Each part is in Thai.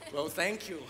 Well, thank you.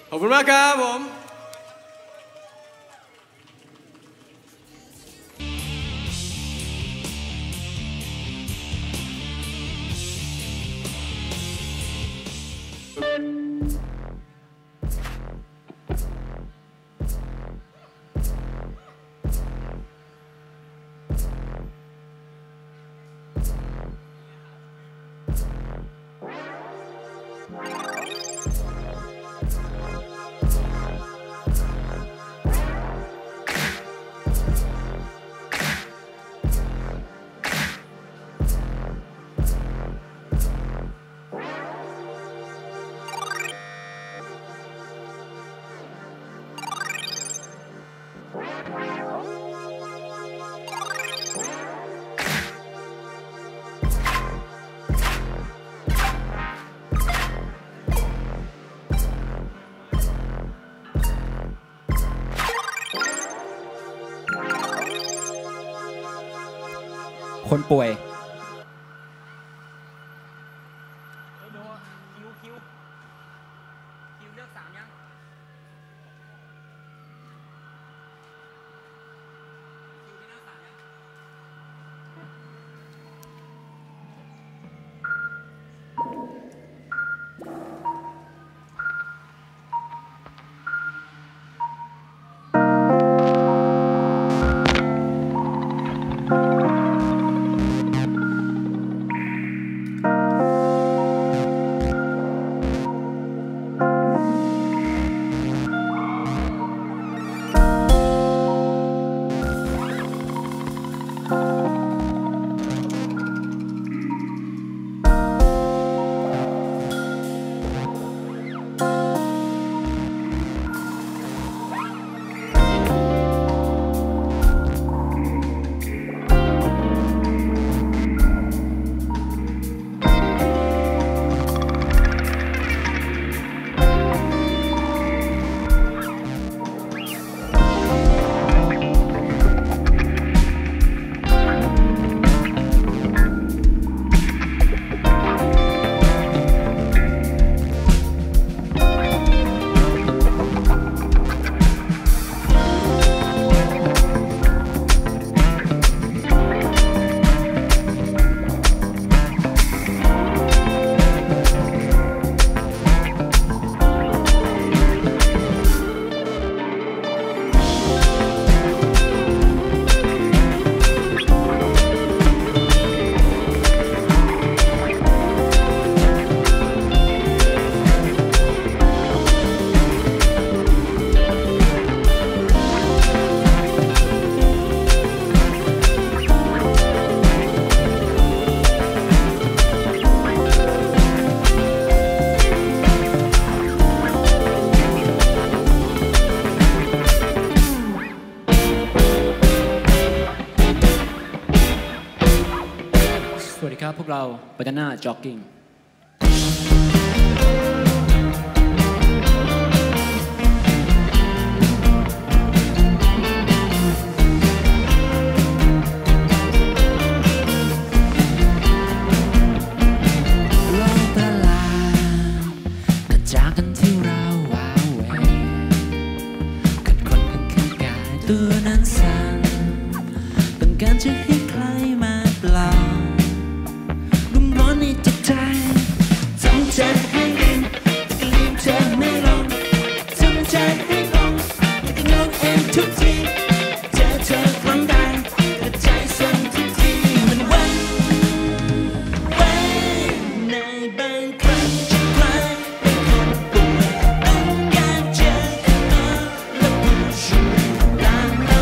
ขอบคุณมากครับผมคนป่วยสวัสดีครับพวกเราบานาน่าจ็อกกิ้งตัวนั้นสั่นต้องการจะให้ใครมาปลอบรุ่มร้อนในจิตใจทำใจให้ลืมเธอไม่ลงทำใจให้ลงแต่งงเองทุกทีเจอเธอครั้งใดแต่ใจสั่นทุกทีมันวันในบางครั้งจะคล้ายเป็นคนป่วยต้องการเจอกันและผู้ช่วยตามเรา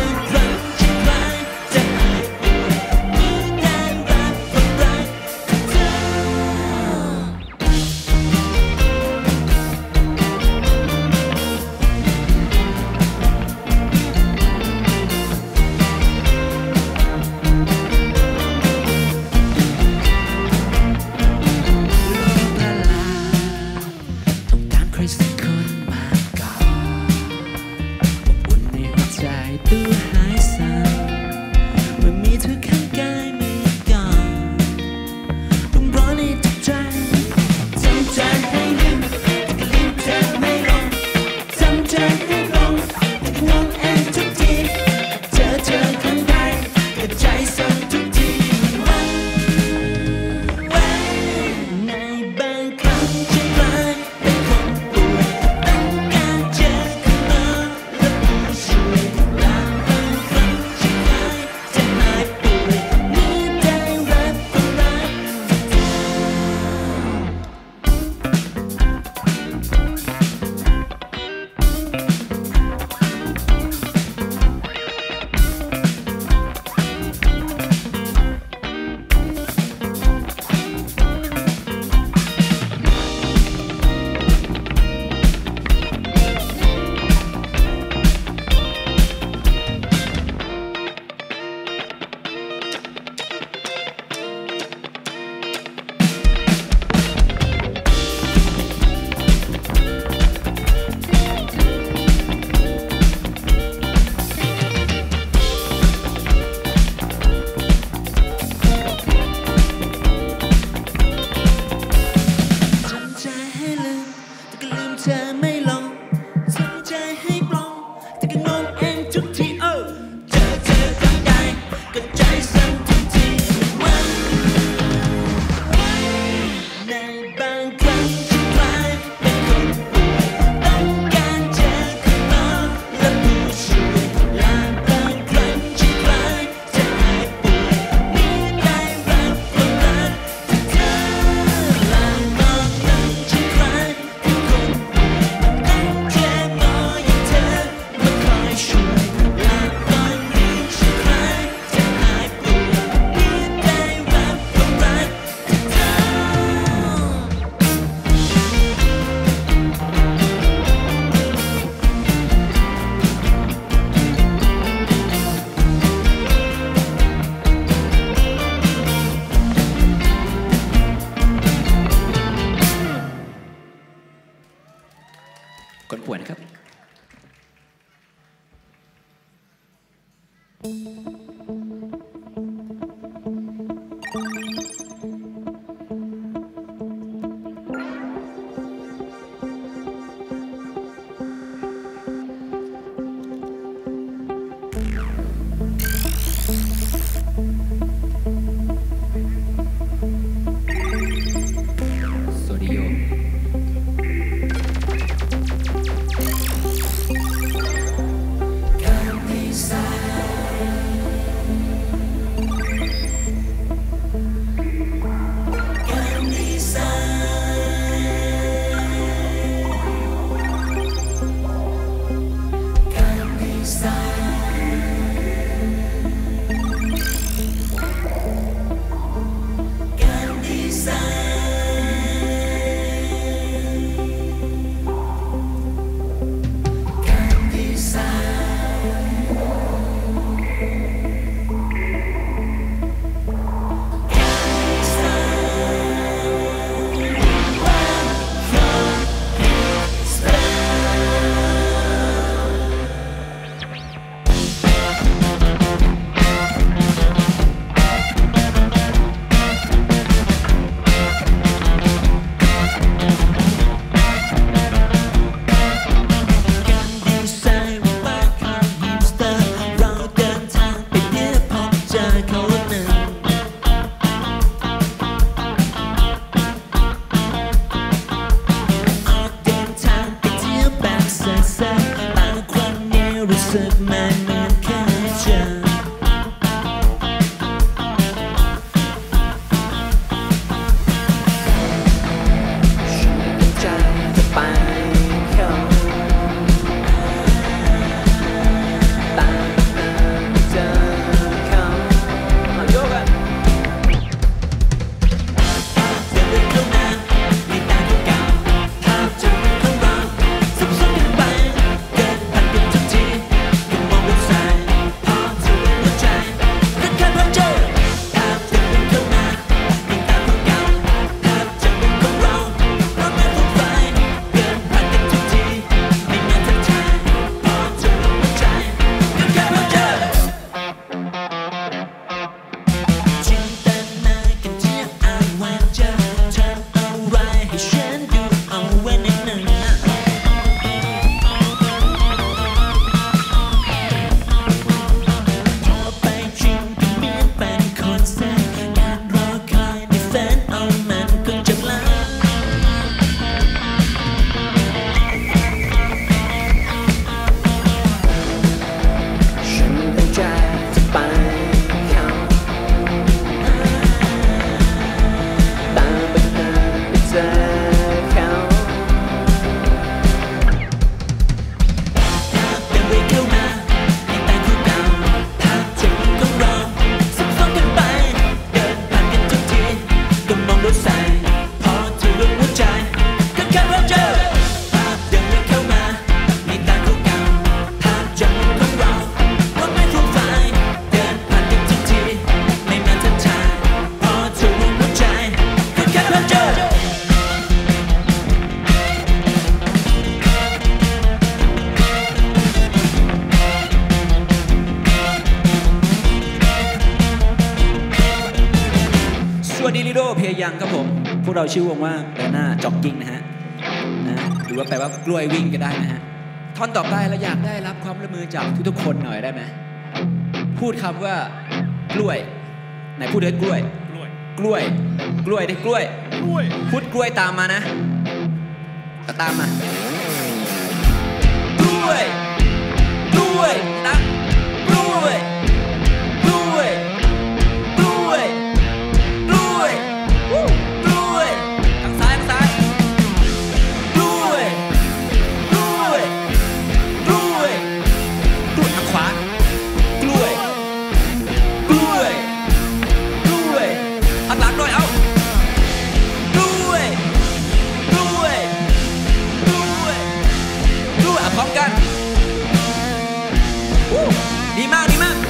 ยังครับผมพวกเราชื่อวงว่าแบนาจ็อกกิ้งนะฮะหรือว่าแปลว่ากล้วยวิ่งก็ได้นะฮะท่อนต่อไปเราอยากได้รับความร่วมมือจากทุกๆคนหน่อยได้ไหมพูดคำว่ากล้วยไหนพูดด้วยกล้วยกล้วยกล้วยได้กล้วยพูดกล้วยตามมานะตามมากล้วยกล้วยนะกล้วยกล้วยกล้วยกล้วยกล้วยทางซ้ายกล้วยกล้วยกล้วยกล้วยทางขวากล้วยกล้วยกล้วยทางหลังหน่อยเอากล้วยกล้วยกล้วยกล้วยพร้อมกันดีมากดีมาก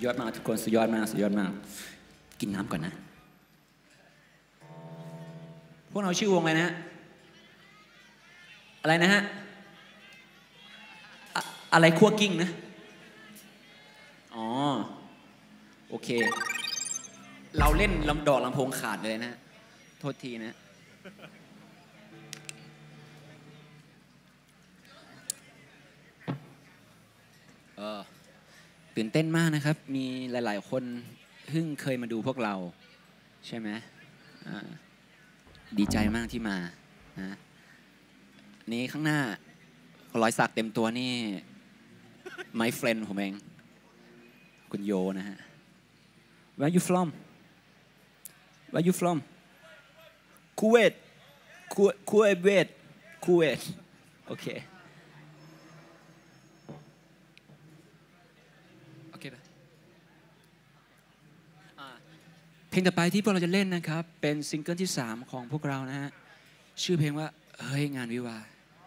ยอดมากทุกคนสุดยอดมากสุดยอดมากกินน้ำก่อนนะพวกเราชื่อวงอะไรนะอะไรนะฮะอะไรคั่วกิ้งนะอ๋อโอเคเราเล่นลำดอกลำโพงขาดเลยนะโทษทีนะตื่นเต้นมากนะครับมีหลายๆคนเพิ่งเคยมาดูพวกเราใช่ไหมดีใจมากที่มานะนี้ข้างหน้ารอยสักเต็มตัวนี่ my friend ผมเองคุณโยนะฮะ Where you from Where you from Kuwait Kuwait โอเคเพลงต่อไปที่พวกเราจะเล่นนะครับเป็นซิงเกิลที่3ของพวกเรานะฮะชื่อเพลงว่าเฮ้ยงานวิวา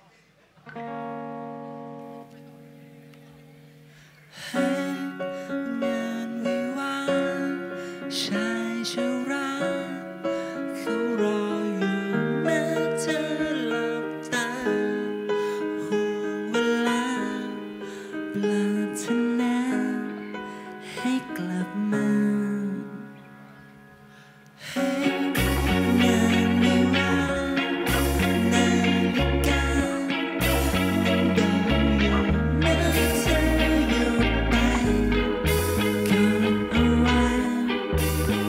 ชายชราเขารออยู่แม้เธอหลับตาห่วงเวลาปรารถนาให้กลับมาเ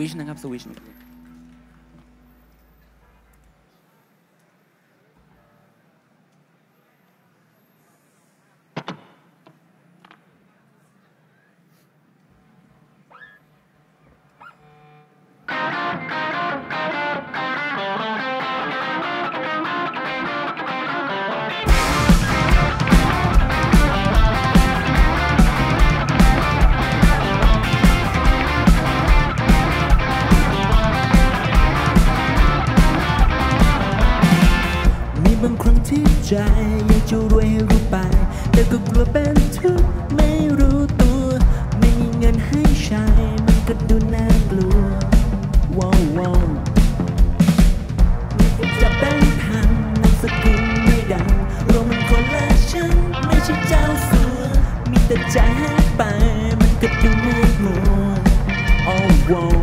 ชนะครับสวิชบางครั้งที่ใจอยากจะรวยให้รู้ไปแต่ก็กลัวเป็นทุกข์ไม่รู้ตัวไม่มีเงินให้ใช้มันก็ดูน่ากลัวว้าวว้าวจะแบงค์พันนามสกุลไม่ดังโรมันคนละฉันไม่ใช่เจ้าสัวมีแต่ใจให้ไปมันก็ดูน่ากลัวโอ้ว้าว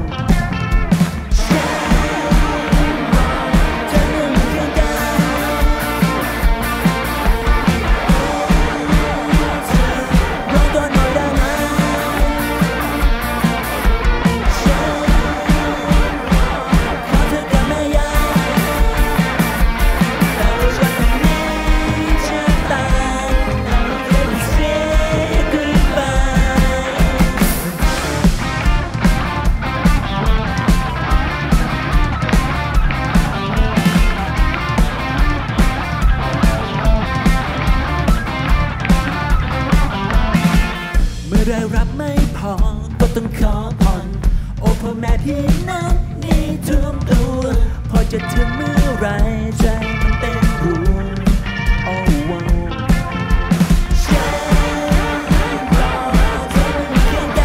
รายรับไม่พอก็ต้องขอผ่อนโอ้พ่อแม่พี่น้องนี่ท่วมตัวพอจะถึงเมื่อไรใจมันเต้นรัวโอ้ว้าวฉันรอเธอเพียงใด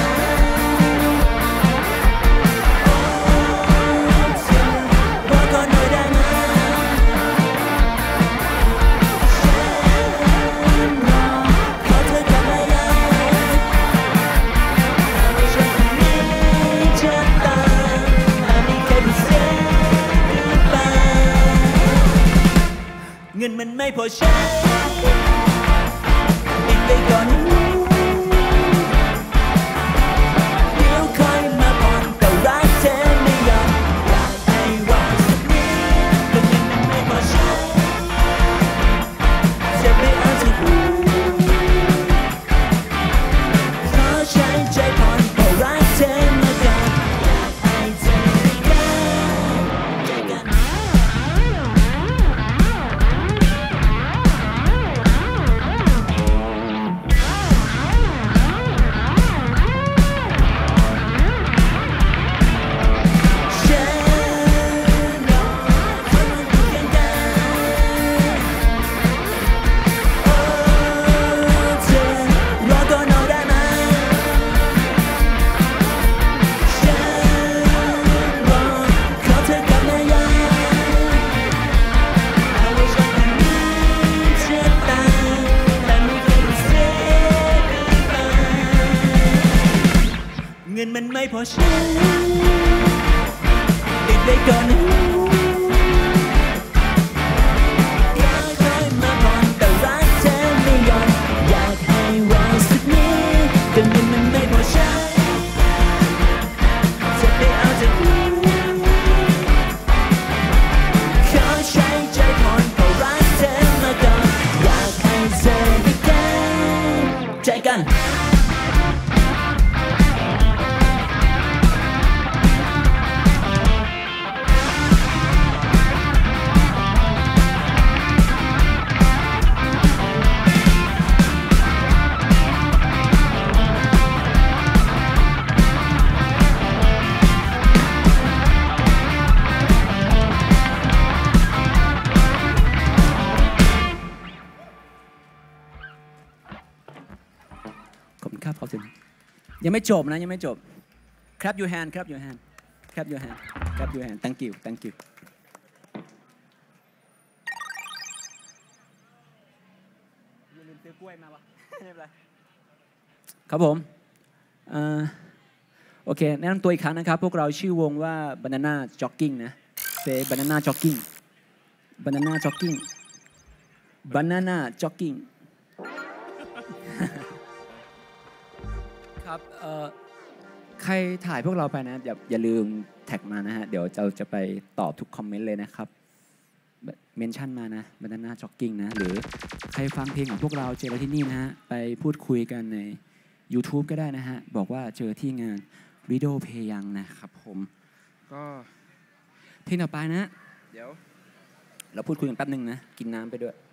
โอ้เธอรอก่อนหน่อยได้ไหมฉันรอขอเธอกลับมาเงินมันไม่พอใช้ติดไปก่อนเดี๋ยวค่อยมาผ่อนแต่รักเธอไม่ยอมอยากให้รอสักนิดแต่เงินมันไม่พอใช้จะไม่เอาเธอขอใช้ใจผ่อนแต่รักเธอมาก่อนอยากให้เธอได้ใจกัน มันไม่พอใช้ติดไปก่อนอยากให้มาผ่อนแต่รักเธอไม่ยอมอยากให้รอสักนิดแต่เงินมันไม่พอใช้จะไปเอาจากนี้ขอใช้ใจผ่อนเพราะรักเธอมาก่อนอยากให้เธอได้กันใจกันครับขอบคุณยังไม่จบนะยังไม่จบ clap your hand clap your hand clap your hand clap your hand thank you thank you อย่าลืมซื้อกล้วยมาวะไม่เป็นไรครับผมโอเคแนะนำตัวอีกครั้งนะครับพวกเราชื่อวงว่า Banana Jogging นะ say Banana Jogging Banana Jogging Banana Joggingครับใครถ่ายพวกเราไปนะอย่าลืมแท็กมานะฮะเดี๋ยวเราจะไปตอบทุกคอมเมนต์เลยนะครับเมนชั่นมานะบรรณาจ็อกกิ้งนะหรือใครฟังเพลงของพวกเราเจอเราที่นี่นะฮะไปพูดคุยกันใน YouTube ก็ได้นะฮะบอกว่าเจอที่งานวิดีโอเพย์ยังนะครับผมก็เพลงต่อไปนะเดี๋ยวเราพูดคุยกันแป๊บนึงนะกินน้ำไปด้วย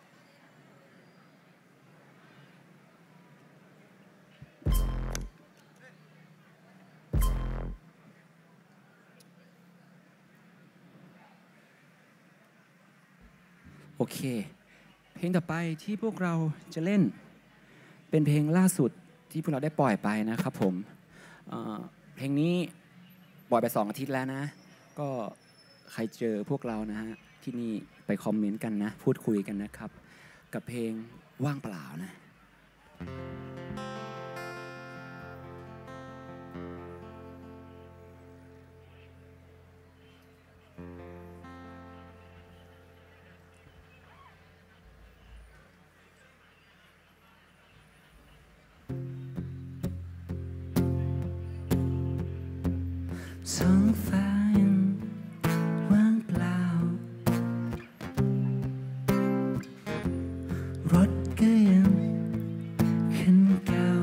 โอเคเพลงต่อไปที่พวกเราจะเล่นเป็นเพลงล่าสุดที่พวกเราได้ปล่อยไปนะครับผมเพลงนี้ปล่อยไป2 อาทิตย์แล้วนะก็ใครเจอพวกเรานะฮะที่นี่ไปคอมเมนต์กันนะพูดคุยกันนะครับกับเพลงว่างเปล่านะท้องฟ้ายังว่างเปล่ารถก็ยังคันเก่า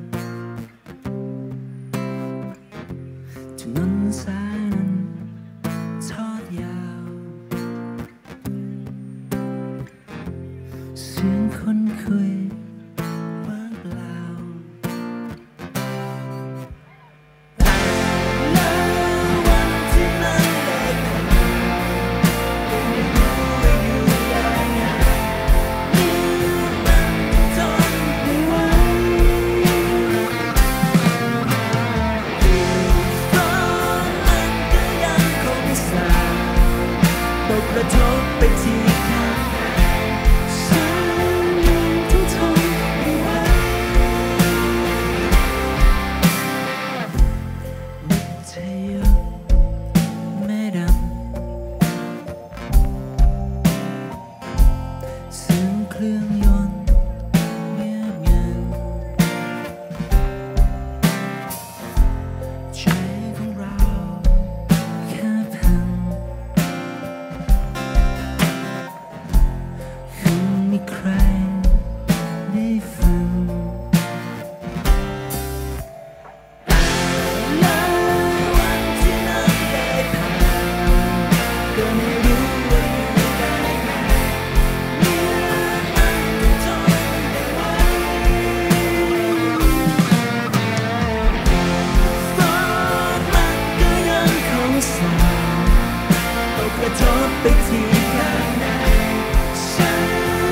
ถนนสายนั้นทอดยาวเสียงคนคุยว่างเปล่ากระทบไปที่ข้างในฉันยังต้องทนไม่ไหววิทยุไม่ดังเสียงเครื่องยนต์เงียบงันใจของเราแค่พังมีใครได้ฟังแล้ววันที่นั้นได้ผ่านก็ไม่รู้ว่าอยู่ได้ไงเมื่อมันทนไม่ไหวฟ้ามันก็ยังคงส่องตกกระทบไปที่ข้างในฉัน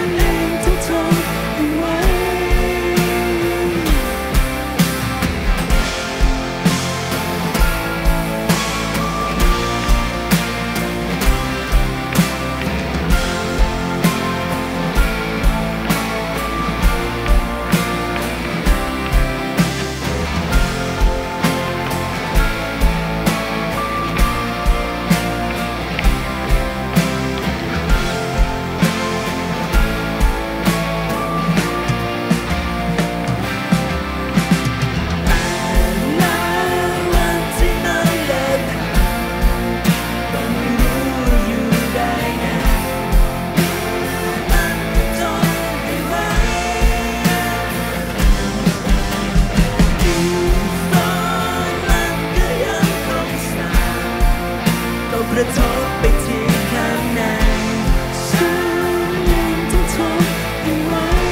กระทบไปที่ข้างในฉันยังต้องทนไม่ไหว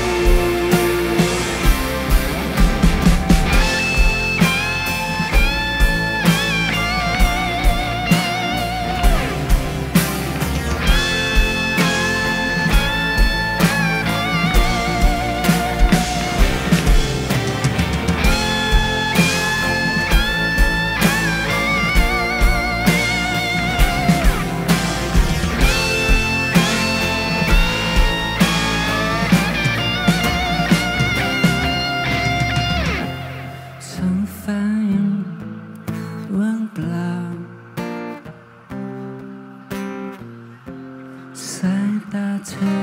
ว่างเปล่าสายตาเธอ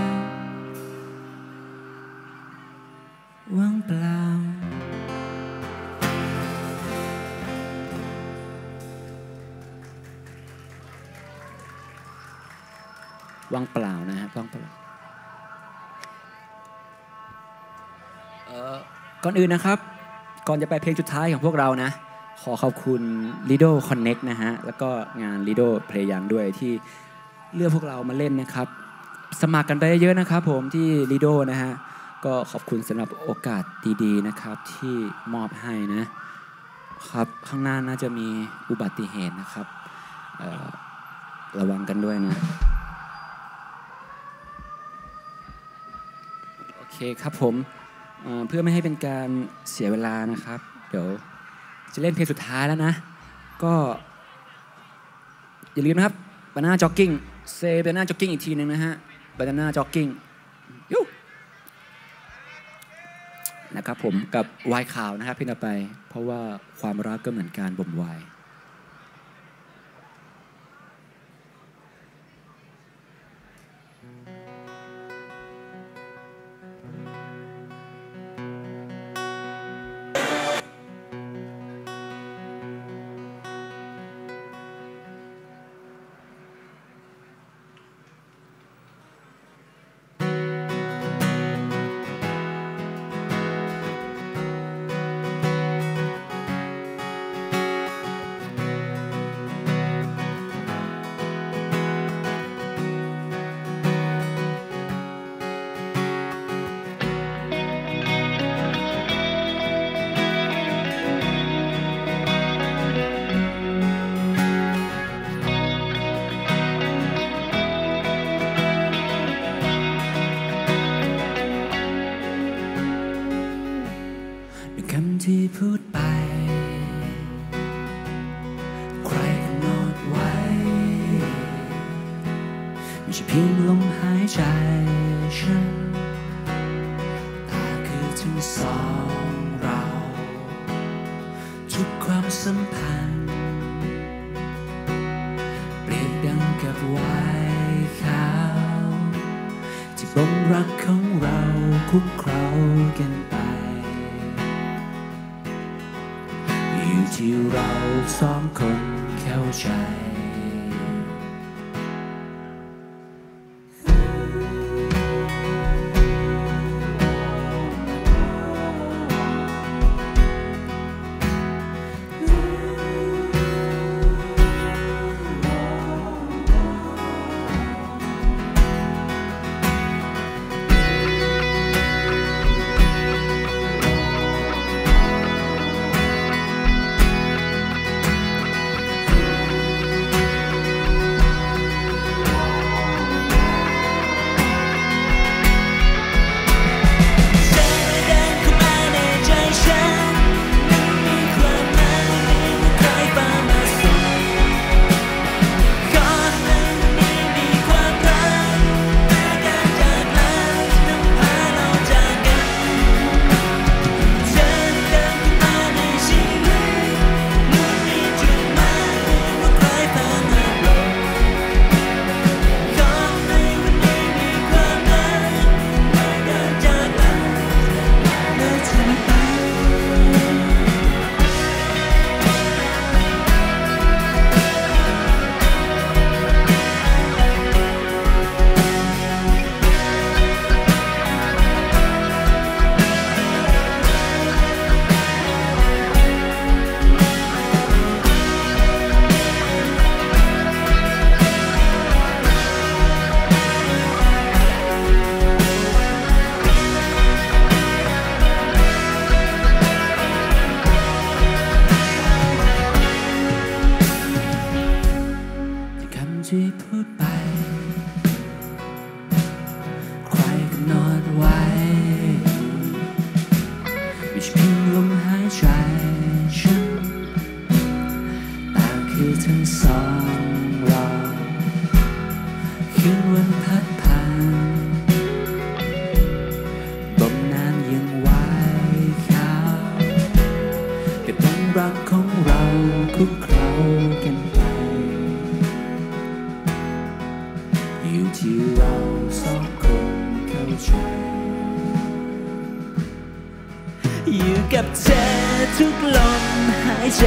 ว่างเปล่าว่างเปล่านะฮะว่างเปล่าก่อนอื่นนะครับก่อนจะไปเพลงสุดท้ายของพวกเรานะขอขอบคุณ Lido Connect นะฮะแล้วก็งาน Lido Play Young ด้วยที่เลือกพวกเรามาเล่นนะครับสมัครกันไปเยอะนะครับผมที่ Lido นะฮะก็ขอบคุณสำหรับโอกาสดีๆนะครับที่มอบให้นะครับข้างหน้าน่าจะมีอุบัติเหตุนะครับระวังกันด้วยนะโอเคครับผมเพื่อไม่ให้เป็นการเสียเวลานะครับเดี๋ยวจะเล่นเพลงสุดท้ายแล้วนะก็อย่าลืมนะครับ Banana Jogging Say Banana Jogging อีกทีนึงนะฮะ Banana Jogging ยูนะครับผมกับวายข่าวนะครับเพลงต่อไปเพราะว่าความรักก็เหมือนการบ่มไวน์ที่พูดไปใครกำหนดไว้ไม่ใช่เพียงลมหายใจฉันแต่คือทั้งสองเราทุกความสัมพันธ์เปรียบดังกับไวน์ขาวที่บ่มรักของเราคุกเคล้ากันไปที่เราสองคนเข้าใจที่พูดไปใครกำหนดไว้ไม่ใช่เพียงลมหายใจฉันแต่คือทั้งสองเราคืนวันพัดผ่านบ่มนานยังไว้ขาวเก็บความรักของเราคุกเคล้ากันไปอยู่ที่เราสองคนเข้าใจอยู่กับเธอทุกลมหายใจ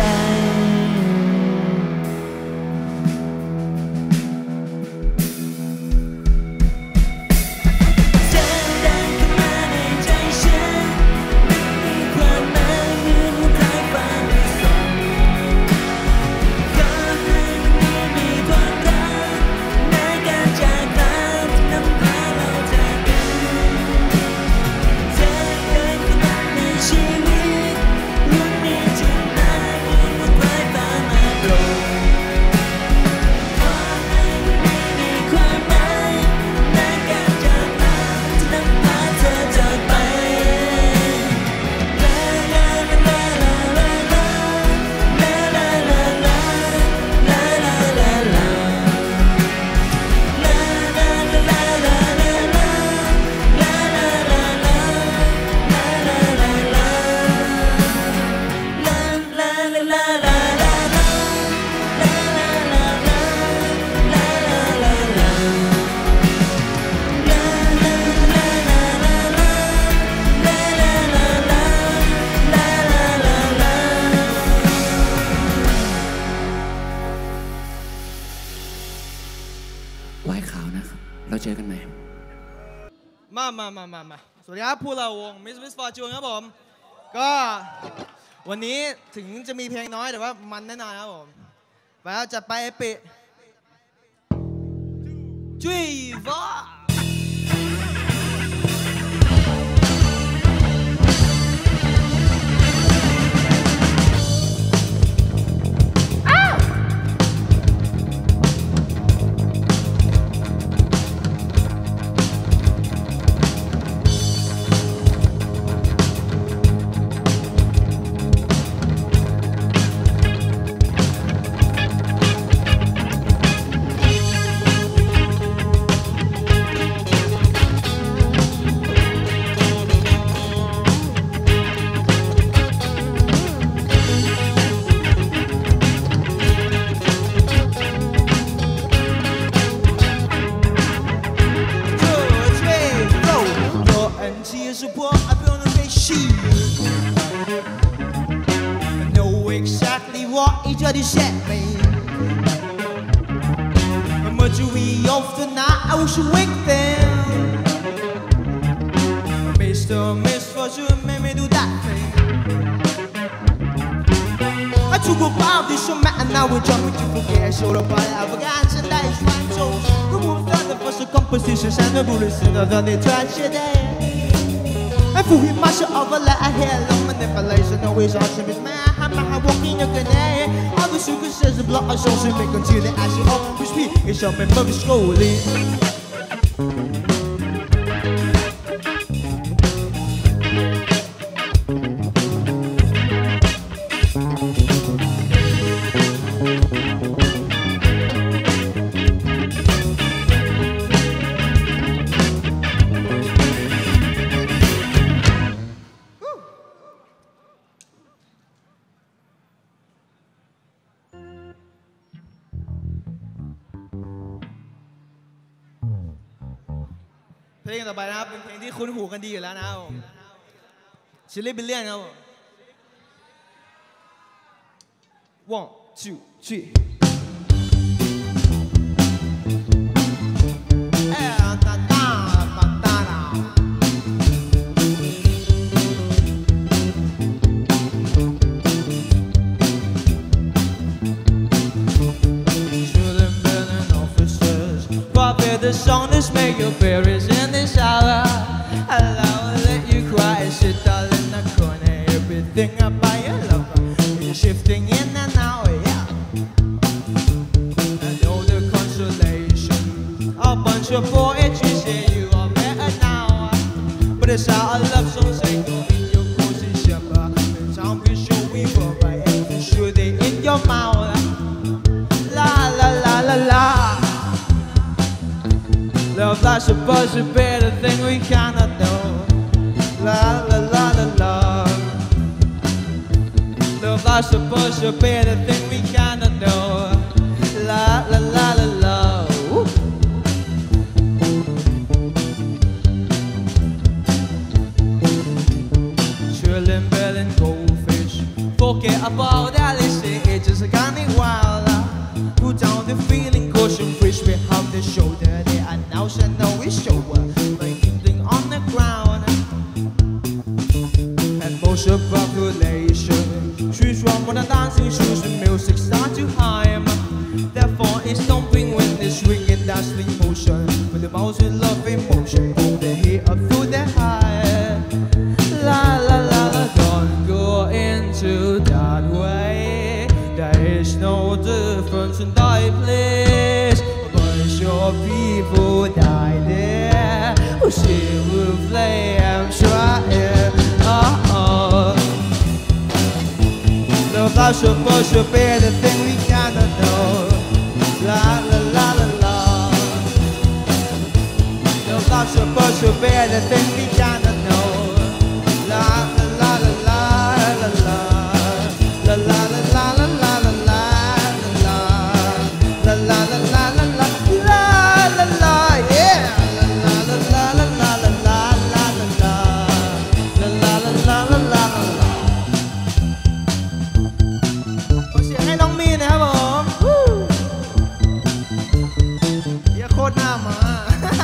เราเจอกันใหม่มาสวัสดีครับพวกเราวง Miss Fortune ครับผมก็วันนี้ถึงจะมีเพลงน้อยแต่ว่ามันแน่นอนครับผมไปแล้วจัดไปเอปิจุ้ยฟ้าWhat you said me But you we off tonight I wish you wake them Miss Fortune made me do that thing I took a bow this show and now we're jumping to forget Show the body I forgot and that is one so Who moved on the first compositions and the bullets in the they tragedy I feel we must overlap I hear long manipulation always awesome is man I'm walking again All the sugar says the blood of souls make until the ashes of the speed It's up and moving slowly เพลงต่อไปนะครับเป็นเพลงที่คุ้นหูกันดีอยู่แล้วนะครับชิลลี่บิลเลียนครับผม 1 2 3The song that's make your berries in the shower I'll let you cry sit all in the corner Everything about your love is shifting in and out, yeah I know the consolation A bunch of poetry say you are better now But it's how a love song say go in your position But the time we show we go by every sure they in your mouth La la la la la Love that's supposed to be the thing we cannot know La la la la la Love that's supposed to be the thing we cannot know La la la la la Chillin', bellin', goldfish Forget about Alice, it's just a kind of wild Put down the feeling, caution, fish behind the shoulder Now she know we show up, anything on the ground And most of population Choose from when the dancing shoes The music start to hum Therefore it's stomping when it's swinging that sling motion With the most in love emotion Pull the heat up through the high La la la la Don't go into that way There is no difference in that place Your people die there Oh, she will play and try Love that's supposed to be the thing we cannot know La la la la la Love that's supposed to be the thing we cannot know La la la la la la la La la la la la la la la La la la la laโคตรหน้ามา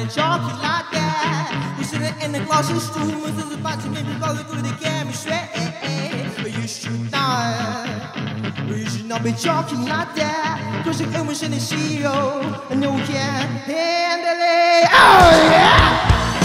money talking like that. You sit in the closet room with the party, maybe call it good again, me sweat. But you should not be talking like that. Cause the emotion is zero, and you can't handle it. Oh yeah!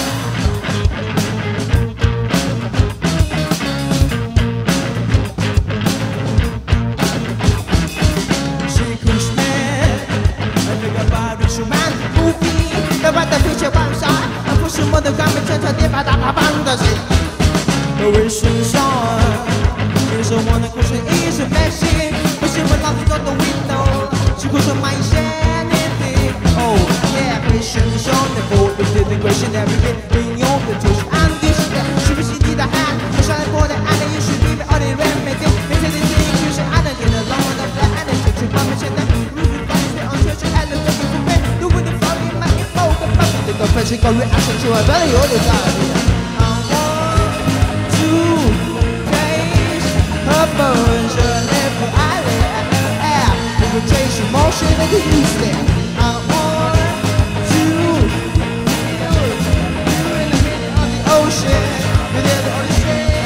About the future one side, I push some other garment to the bad fantasy. The wishing song is a one question, is a message. But she will not out the window. She goes on my sanity. Oh, yeah, wishing song, the boat with the question every day. Bring your the touch and this. She was in the hand, the shine for the and you should be on the remedy. It's a thing you should add it along with the plan and it's a promise and then losing funds on church and the looking for men. Do with the floating my the physical reaction to a very old desire. I want to taste her bones, her lip, her eyelid, and her hair. You can taste emotion and you use there. I want to feel you in the middle of the ocean, within the ocean.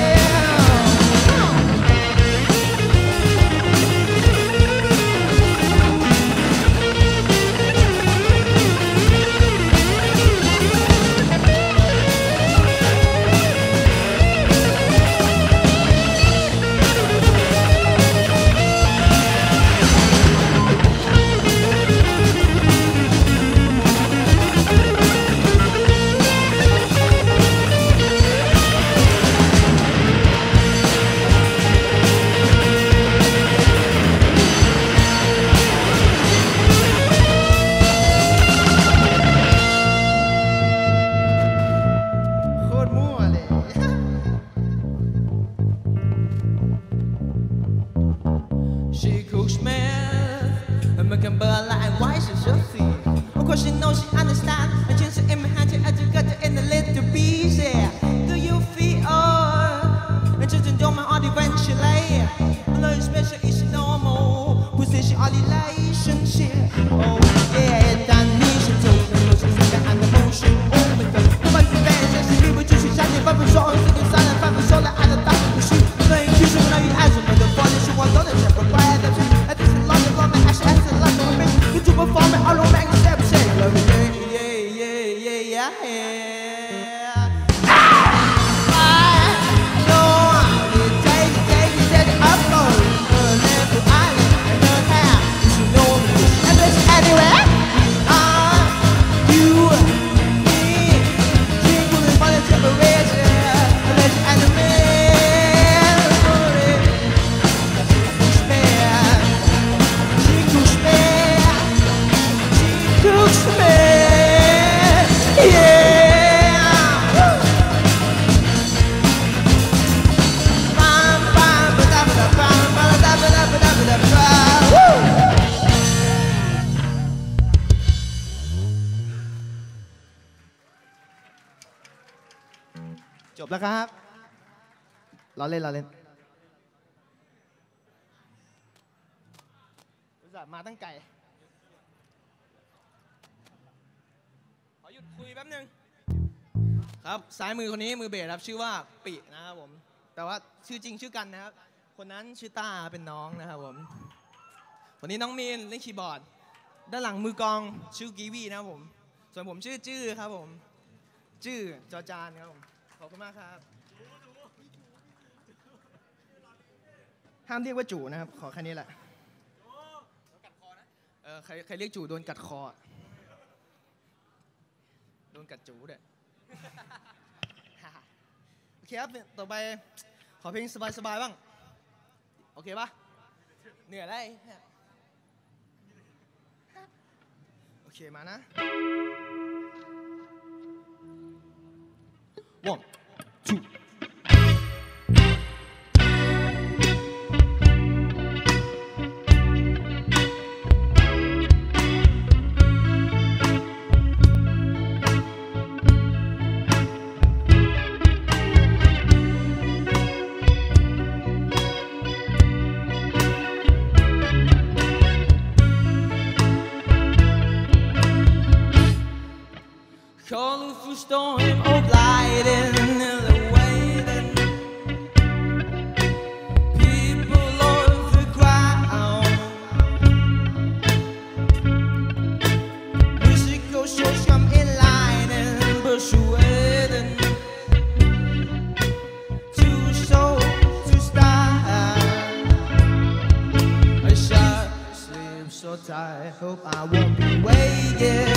She cooks meth and make 'em burn like why she's so thin. Of course she knows she understands. And she's in my hand, she had to cut it in a little piece. Yeah. Do you feel? And just enjoy my art eventually. Learn special is normal. Position all relationship. Oh yeah, that means she told me no she's in and the motion. Oh my God, nobody dance as she would just shine the bubble songs in the silent family soul out of that. She playing kiss when I ask her, but the body she wants on it. To perform it, I don't make steps. Say, love me, yeah. I know you take it up, left the island and her hair. You should know me, and this anywhere. You, me, drink with the money temperature, and let's animate. Cooks me, yeah.จบแล้วครับเราเล่นอุตส่าห์มาตั้งไกลหยุดคุยแป๊บนึงครับซ้ายมือคนนี้มือเบสครับชื่อว่าปินะครับผมแต่ว่าชื่อจริงชื่อกันนะครับคนนั้นชื่อต้าเป็นน้องนะครับผมคนนี้น้องมีนเล่นคีย์บอร์ดด้านหลังมือกลองชื่อกีวีนะครับผมส่วนผมชื่อจื้อครับผมจื้อจอจานครับผมขอบคุณมากครับห้ามเรียกว่าจู่นะครับขอแค่นี้แหละใครเรียกจู่โดนกัดคอโดนกัดจูด้วย โอเคครับต่อไปขอเพลงสบายๆบ้างโอเคปะเหนื่อยได้โอเคมานะ 1 2 storm of lighting in the waiting. People of the ground, musical shows come in line and persuading two souls to start. I shall sleep so tight, hope I won't be waiting.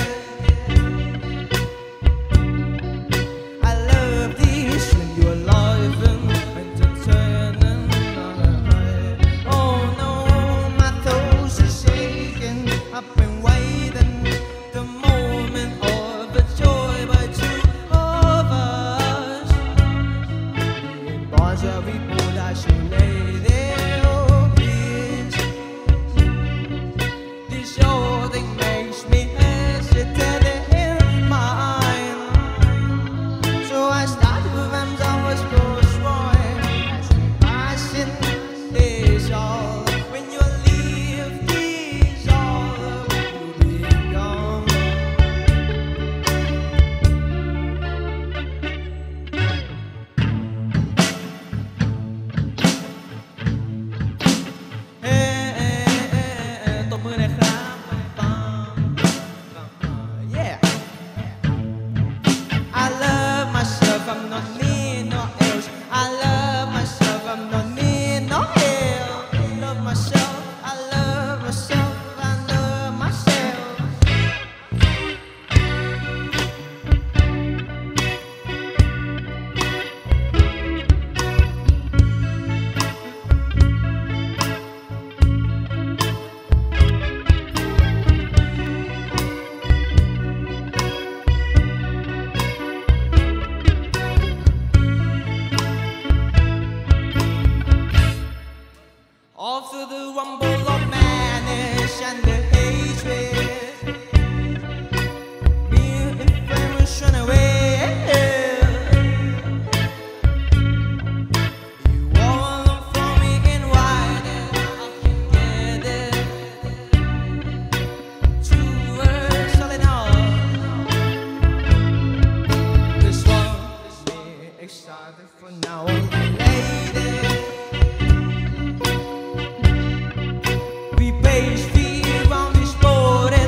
All through the rumble of madness and the hatred, me and famous run away. You all look for me in white, I can get it. 2 words all in all. This one is me excited for now, lady. Base fear on this boat.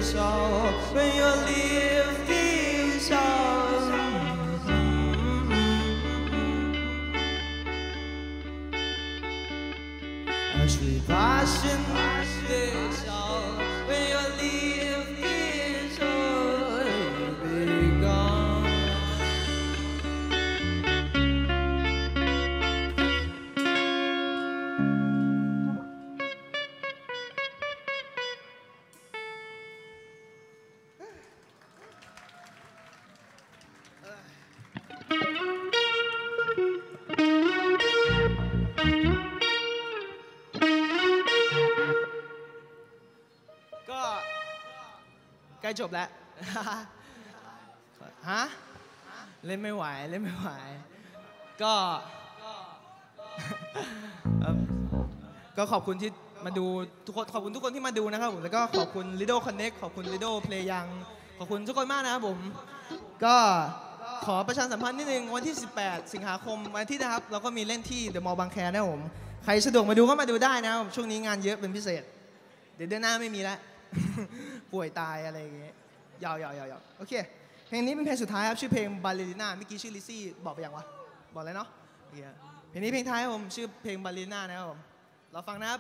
this all when you leave this all. As we pass in this all when you leave this all, you'll be gone.ก็ใกล้จบแล้ว ฮะเล่นไม่ไหวเล่นไม่ไหวก็ก็ขอบคุณที่มาดูทุกคนขอบคุณทุกคนที่มาดูนะครับผมแล้วก็ขอบคุณ Lido Connect ขอบคุณ Lido Play ยังขอบคุณทุกคนมากนะครับผมก็ขอประชาสัมพันธ์นิดนึงวันที่18สิงหาคมวันอาทิตย์นะครับเราก็มีเล่นที่เดอะมอลล์บางแคนะครับผมใครสะดวกมาดูก็มาดูได้นะครับช่วงนี้งานเยอะเป็นพิเศษเดี๋ยวเดือนหน้าไม่มีแล้ว ป่วยตายอะไรอย่างเงี้ยยาวโอเคเพลงนี้เป็นเพลงสุดท้ายครับชื่อเพลงบาเลริน่าเมื่อกี้ชื่อลิซี่บอกไปยังวะบอกแล้วเนาะเพลงนี้เพลงท้ายครับผมชื่อเพลงบาเลริน่านะครับผมเราฟังนะครับ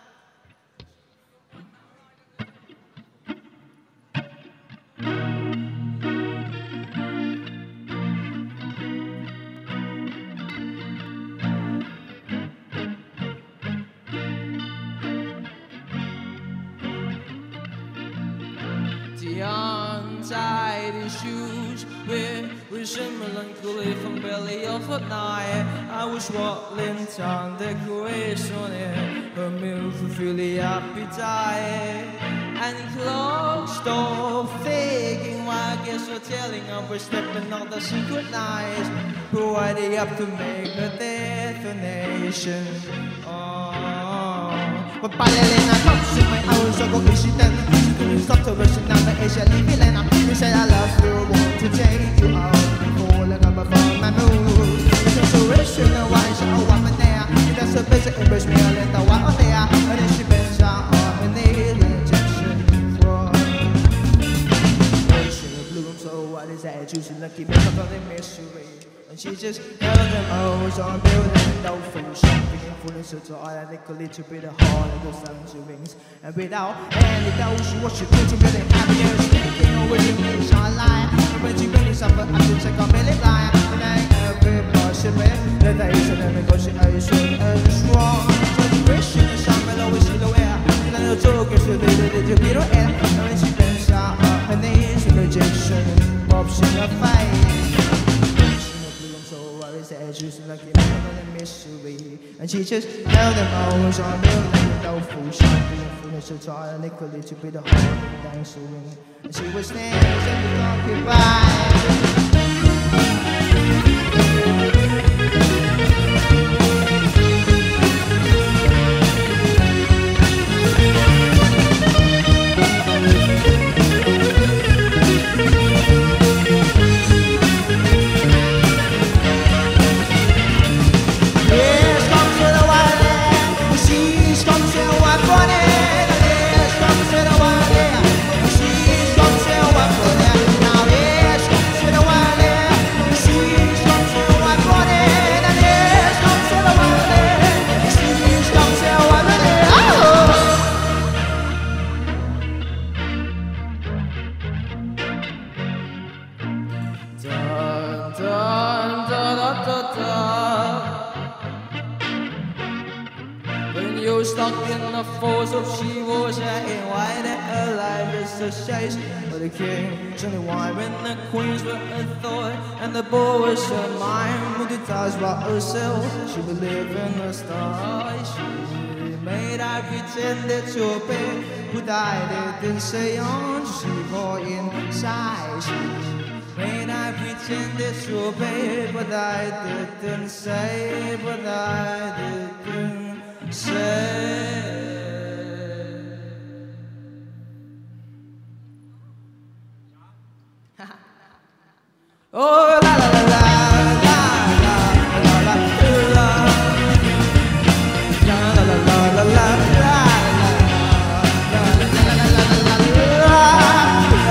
The untidy shoes with a melancholy from belly of a night. I was walking down the decoration her milk for fully appetite. And clocks stop thinking while guests were telling of we're stepping on the secret nights. Who are they up to make the detonation? But Ballerina comes in my house, so go easy then. Stop to rush it now, but Asia leave it Lena. You said I love you, want to take you out. Falling up from my mood. It's inspirational, why is it a woman there? That's a basic embrace me, I let the water there. And then she bends down on her nail injection. Ocean of bloom, so what is that? Juicy lucky makeup on the mystery. And she just held them O's on building no food shopping influence to ironically to be the heart of the sun's wings. And without any doubt, she was she could to be the happiest thinking of what you mean, shall lie. When she really suffered, I should check on Billy Lion. And I every person with the days and the negotiation is strong. Celebration is something always silhouette. And I know talk is with the little air. And when she bends out her knees with rejection, pops in her face. Juicy lucky man and mystery. And she just held them all on building no food shopping influence to ironically to be the heart of the dancing. And she was standing and the occupied. When you're stuck in the force of she was saying why that her life is the chase of the kings and the wine when the queens were a thought and the boy was her mind multitasked by herself. She believed in the stars. She made I pretended to obey, but I didn't say on to see for inside. She made I pretended to obey, but I didn't say, but I didn't say. Oh la la la la la la la la la la la la la la.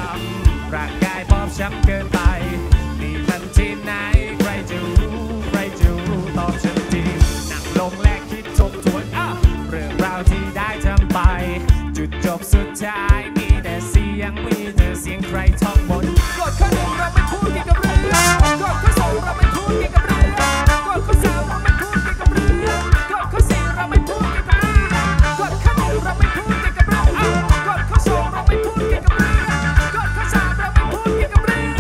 ำร่างกายบอบช้ำเกินไปนี่มันที่ไหนใครจะรู้ใครจะรู้ตอบฉันทีนั่งลงและคิดทบทวนเรื่องราวที่ได้ทำไปจุดจบสุดท้ายมีแต่เสียงมีแต่เสียงใครท่องบนกดข้อหนึ่งเราไม่พูดเกี่ยวกับเรื่องกดข้อสองเราไม่พูดเกี่ยวกับเรื่องกดข้อสามเราไม่พูดเกี่ยวกับเรื่องกดข้อสี่เราไม่พูดเกี่ยวกับเรื่องกดข้อหนึ่งเราไม่พูดเกี่ยวกับเรื่องกดข้อสองเราไม่พูดเกี่ยวกับเรื่องกดข้อสามเราไม่พูดเกี่ยวกับเรื่อง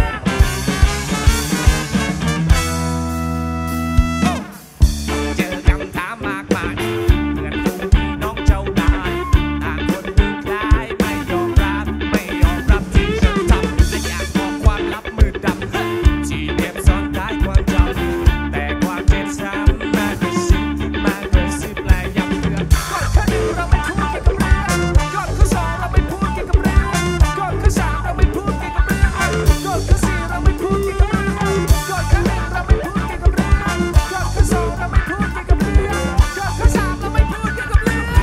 เจอคำถามมากมายเหมือนผู้พี่น้องเจ้านายต่างคนดูคล้ายไม่ยอมรับที่ฉันทำและอยากบอกความลับมืดดำที่เก็บซ่อนท้ายความจำแต่ความเจ็บช้ำมากกว่าสิบและย้ำเตือนกดข้อหนึ่งเราไม่พูดเกี่ยวกับเรื่องกดข้อสองเราไม่พูดเกี่ยวกับเรื่องกดข้อสามเราไม่พูดเกี่ยวกับเรื่องกดข้อสี่เราไม่พูดเกี่ยวกับเรื่องกดข้อหนึ่งเราไม่พูดเกี่ยวกับเรื่องกดข้อสองเราไม่พูดเกี่ยวกับเรื่องกดข้อสามเราไม่พูดเกี่ยวกับเรื่อง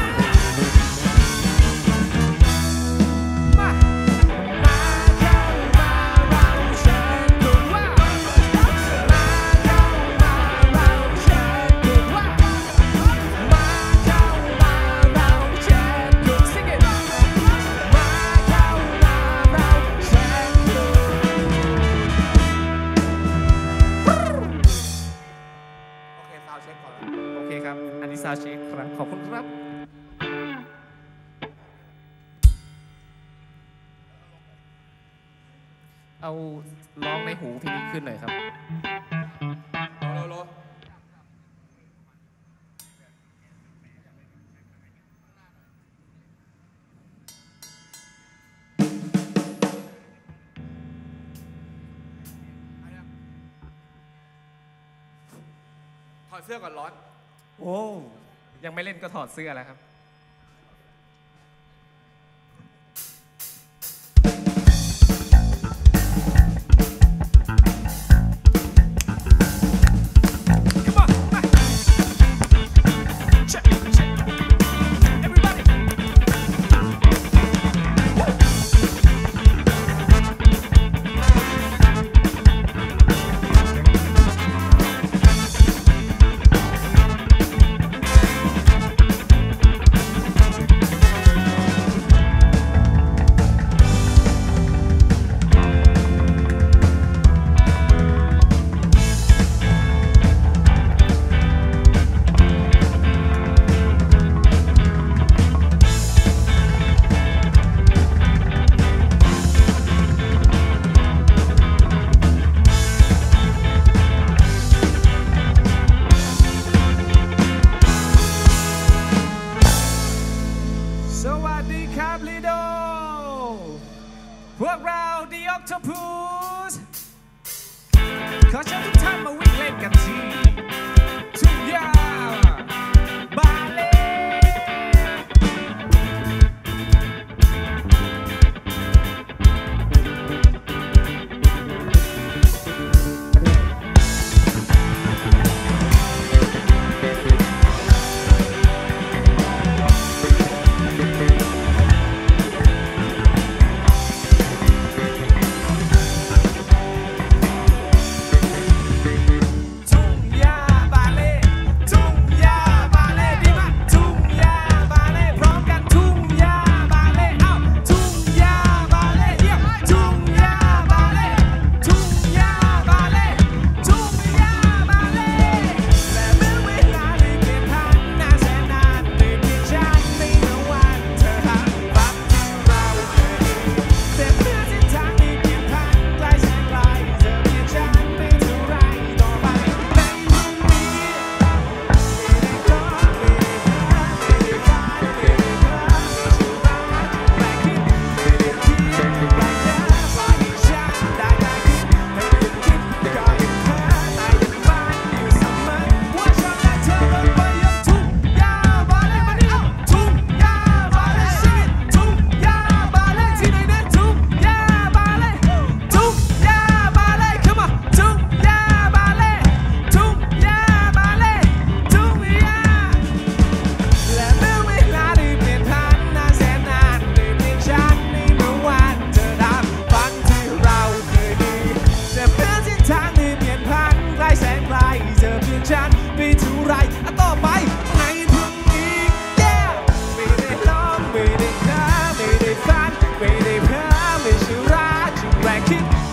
มาเข้ามาเราเชิญคุณว่ามาเข้ามาเราเชิญคุณว่ามาเข้ามาเราเชิญคุณ Sing it มาเข้ามาเราเชิญคุณโอเคซาวด์เช็คก่อนโอเคครับอันนี้ซาวด์เช็คครับขอบคุณครับเอาร้องในหูพี่นิกขึ้นหน่อยครับถอดเสื้อก่อนร้อนโอ้ยังไม่เล่นก็ถอดเสื้อแล้วครับพวกเรา The Octopus ขอเชิญทุกท่านมาวิ่งเล่นกันที่ทุ่งหญ้าบาเลทุ่งหญ้า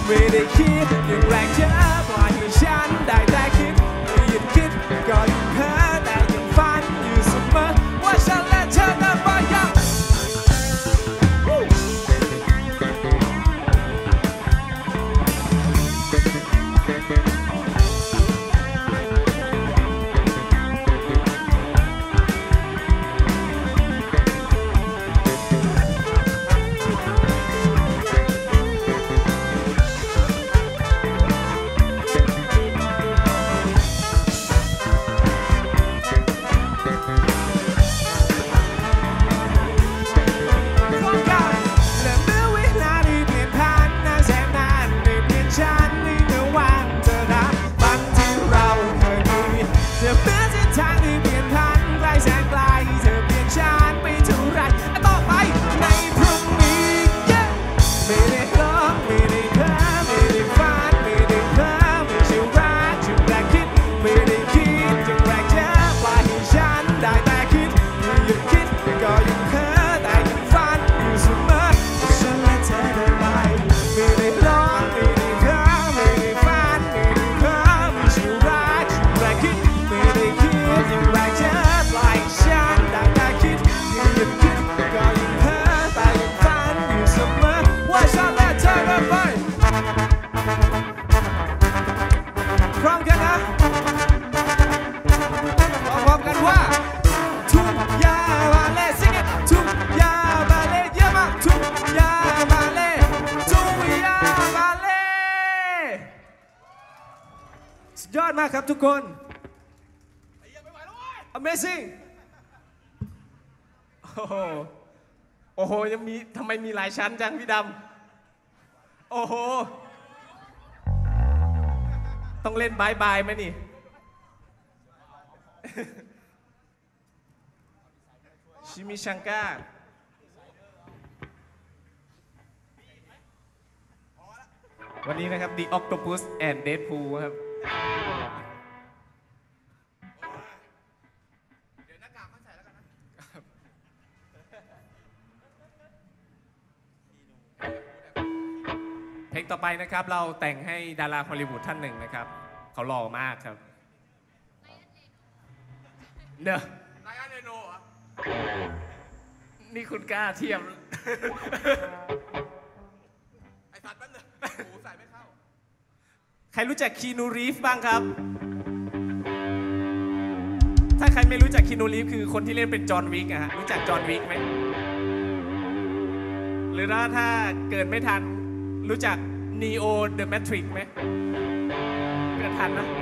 ไม่ได้คิดอย่างแรงเชื่อปล่อยให้ฉันได้แต่คิดหยุดคิดก็ยังเพ้อแต่ยังฝันอยู่เสมอว่าฉันและเธอนั้นบ่ยัง ยอดมากครับทุกคน Amazing โอ้โหยังมีทำไมมีหลายชั้นจังพี่ดำโอ้โหต้องเล่นบายบายไหมนี่ ชิมิชังก้าวันนี้นะครับ The Octopus and Deadpool ครับเดี๋ยวหน้ากากมันใส่แล้วกันนะเพลงต่อไปนะครับเราแต่งให้ดาราฮอลลีวูดท่านหนึ่งนะครับเขาหล่อมากครับเนอะไลออนเรโนเหรอนี่คุณกล้าเทียมไอ้สัตว์มันเลยหูใส่ไม่เข้าใครรู้จักคีนูรีฟบ้างครับถ้าใครไม่รู้จักคีนูรีฟคือคนที่เล่นเป็นจอห์นวิกอะฮะรู้จักจอห์นวิกไหมหรือถ้าเกิดไม่ทันรู้จัก Neo The Matrix ไหมเกิดทันนะ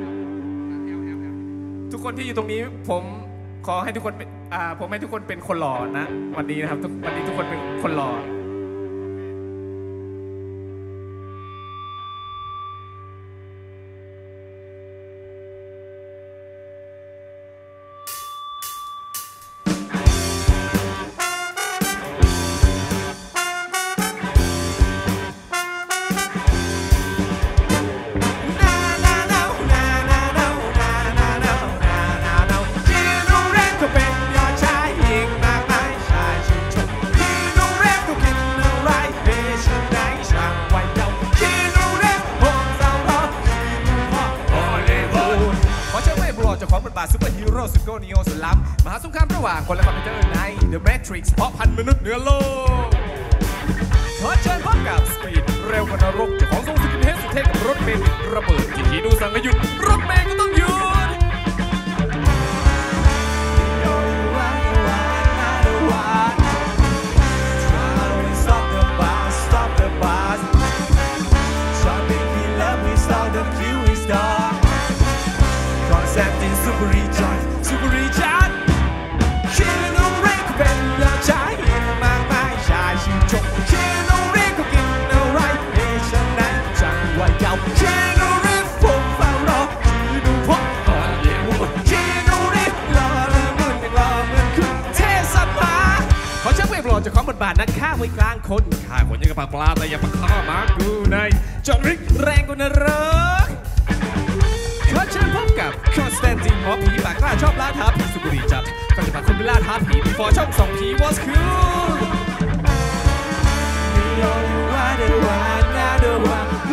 ทุกคนที่อยู่ตรงนี้ผมขอให้ทุกคนเป็นผมให้ทุกคนเป็นคนหล่อนะวันนี้นะครับวันนี้ทุกคนเป็นคนหล่อซูเปอร์ฮีโร่สุดโกนิโอสุดล้ำมหาสงครามระหว่างคนและคอมพิวเตอร์ใน The Matrix เพราะพันมนุษย์เหนือโลกขอเชิญพบกับสปีดเร็วกว่านรกเจ้าของทรงสกินเฮดสุดเท่กับรถเมล์ระเบิดที่ดูสั่งให้หยุดรถเมล์ก็ต้องหยุดซูเปอร์รีจอยซูเปอร์รีจอยคินูเรกเป็นยาชายหินมากมายชายชื่นชมคินูเรกก็กินอะไรเพฉันนั้นจังว่าเก่าคินูเรกผมเฝ้ารอคินูพบตอนเย็นคินูเรกรอเรื่องเงินยังรอเงินขึ้นเทศบาลขอเชิญเวฟโรจะขอบทบาทนักฆ่าไว้กลางคนฆ่าคนยังกับปลาปลาแต่อย่ามาฆ่ามากูในจอห์นวิกแรงกว่านรกขอเชิญพบกับคอนสแตนตินหมอผีปากกล้าชอบล่าท้าผีสุบุรีจัดก็จะพาคุณไปล่าท้าผีฟอร์ช่อง2ผี was cool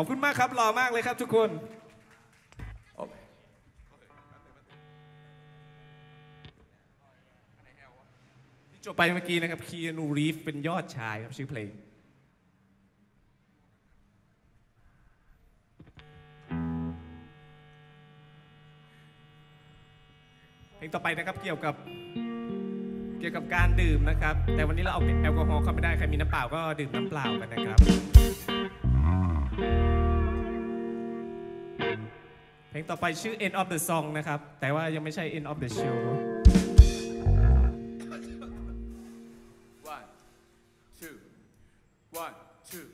อบคุณมากครับหล่อมากเลยครับทุกคนที่จบไปเมื่อกี้นะครับคีอานูรีฟเป็นยอดชายครับชื่อเพลงต่อไปนะครับเกี่ยวกับการดื่มนะครับแต่วันนี้เราเอาแอลกอฮอล์เข้าไม่ได้ใครมีน้ำเปล่าก็ดื่มน้ำเปล่ากันนะครับเพลงต่อไปชื่อ End of the Song นะครับแต่ว่ายังไม่ใช่ End of the Show One, two, 1, 2.